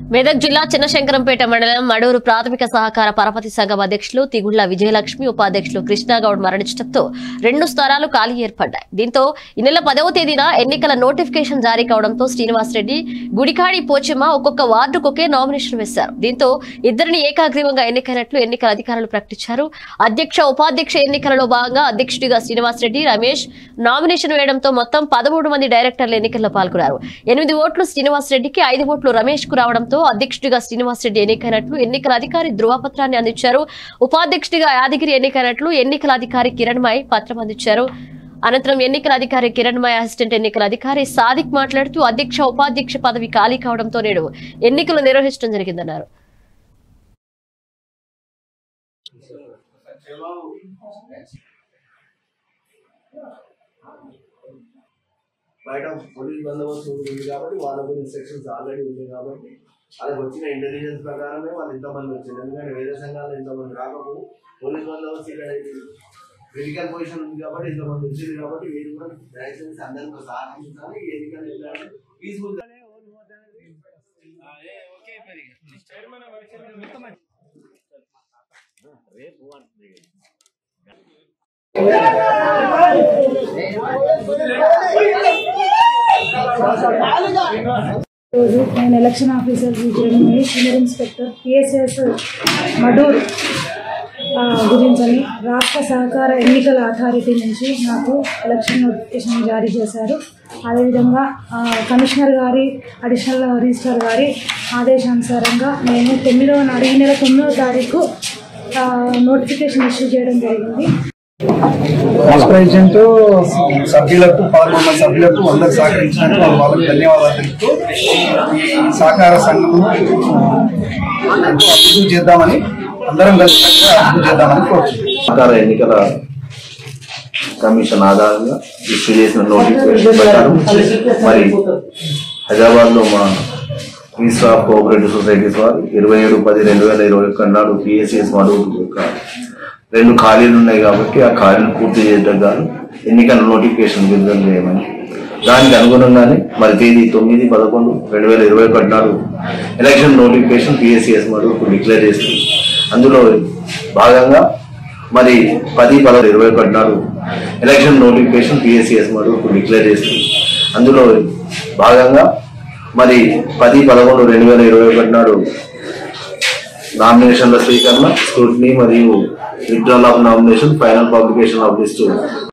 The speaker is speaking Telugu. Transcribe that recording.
మెదక్ జిల్లా చిన్నశంకరంపేట మండలం మడూరు ప్రాథమిక సహకార పరపతి సంఘం అధ్యక్షులు తిగుళ్ల విజయలక్ష్మి ఉపాధ్యక్షులు కృష్ణాగౌడ్ మరణించడంతో 2 స్థానాలు ఖాళీ ఏర్పడ్డాయి. దీంతో ఈ నెల 10వ తేదీన ఎన్నికల నోటిఫికేషన్ జారీ కావడంతో శ్రీనివాసరెడ్డి, గుడికాడి పోచమ్మ ఒక్కొక్క వార్డుకొకే నామినేషన్ వేశారు. దీంతో ఇద్దరిని ఏకాగ్రీవంగా ఎన్నికైనట్లు ఎన్నికల అధికారులు ప్రకటించారు. అధ్యక్ష ఉపాధ్యక్ష ఎన్నికలలో భాగంగా అధ్యక్షుడిగా శ్రీనివాసరెడ్డి, రమేష్ నామినేషన్ వేయడంతో మొత్తం 13 మంది డైరెక్టర్లు ఎన్నికల్లో పాల్గొన్నారు. 8 ఓట్లు శ్రీనివాసరెడ్డికి, 5 ఓట్లు రమేష్ కు రావడంతో అధ్యక్షుడిగా శ్రీనివాసరెడ్డి ఎన్నికైనట్లు ఎన్నికల అధికారి ధృవపత్రాన్ని అందించారు. ఉపాధ్యక్షుడిగా యాదగిరి ఎన్నికైనట్లు ఎన్నికల అధికారి కిరణ్మయ్ పత్రం అందించారు. అనంతరం ఎన్నికల అధికారి కిరణ్మయ్ అసిస్టెంట్ ఎన్నికల అధికారి సాదిక్ మాట్లాడుతూ అధ్యక్ష ఉపాధ్యక్ష పదవి ఖాళీ కావడంతో నేడు ఎన్నికలు నిర్వహించడం జరిగిందన్నారు. బయట పోలీస్ బందోబస్తు ఉంది కాబట్టి వాళ్ళకు ఇన్స్ట్రక్షన్స్ ఆల్రెడీ ఉంది కాబట్టి వాళ్ళకి వచ్చిన ఇంటెలిజెన్స్ ప్రకారమే వాళ్ళు ఇంతమంది వచ్చారు. ఎందుకంటే వేరే సంఘాల్లో ఇంతమంది రాకపోతే పోలీస్ బందోబస్తు ఇక్కడ క్రిటికల్ పొజిషన్ ఉంది కాబట్టి ఇంతమంది వచ్చింది కాబట్టి వీళ్ళు కూడా దయచేసి అందరికీ సహకరించాలి. ఎన్నికలు పీస్ఫుల్ నేను election officer senior inspector PSS Madur గురించని రాష్ట్ర సహకార ఎన్నికల అథారిటీ నుంచి నాకు ఎలక్షన్ నోటిఫికేషన్ జారీ చేశారు. అదేవిధంగా కమిషనర్ గారి, అడిషనల్ రిజిస్ట్రార్ గారి ఆదేశానుసారంగా నేను ఈ నెల 9వ తారీఖు నోటిఫికేషన్ ఇష్యూ చేయడం జరిగింది. ప్రెసిడెంట్ సభ్యులకు, పార్లమెంట్ సభ్యులకు అందరూ సహకరించినట్టు వాళ్ళకి ధన్యవాదాలు తెలుపుతూ ఈ సహకార సంఘం అభివృద్ధి చేద్దామని అందరం కలిసి అభివృద్ధి చేద్దామని కోరుతున్నాం. సహకార ఎన్నికల కమిషన్ ఆధారంగా ఇష్యూ చేసిన నోటిఫికేషన్ ప్రకారం మరి హైదరాబాద్ లో మా మినిస్టర్ ఆఫ్ కోఆపరేటివ్ సొసైటీస్ వారు 27/10/2021 నాడు పిఎస్ఎస్ మడూరు యొక్క 2 ఖాళీలు ఉన్నాయి కాబట్టి ఆ ఖాళీలు పూర్తి చేయడం గాను ఎన్నికల నోటిఫికేషన్ విడుదల చేయమని, దానికి అనుగుణంగానే మరి తేదీ 9/11/2021 నాడు ఎలక్షన్ నోటిఫికేషన్ పిఎస్సిఎస్ మడూరుకు డిక్లేర్ చేస్తుంది. అందులో భాగంగా మరి 10/11/2021 నాడు ఎలక్షన్ నోటిఫికేషన్ పిఎస్సిఎస్ మడూరుకు డిక్లేర్ చేస్తుంది. అందులో భాగంగా మరి 10/11/2021 నాడు నామినేషన్ల స్వీకరణ, స్క్రూటినీ మరియు withdrawal of nomination, final publication of list